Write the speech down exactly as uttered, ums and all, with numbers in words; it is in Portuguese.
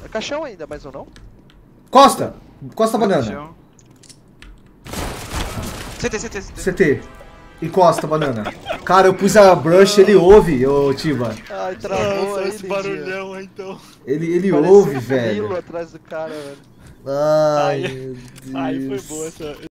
É caixão ainda, mais ou não? Costa! Costa banana. Chão. C T, C T, C T. C T. Encosta, banana. Cara, eu pus a brush, ele ouve, ô Tiba. Ai, travou Nossa, aí, esse Lindinha. barulhão aí, então. Ele, ele Parece ouve, um velho. grilo atrás do cara, velho. Ai, Aí- meu Deus. Aí foi boa essa.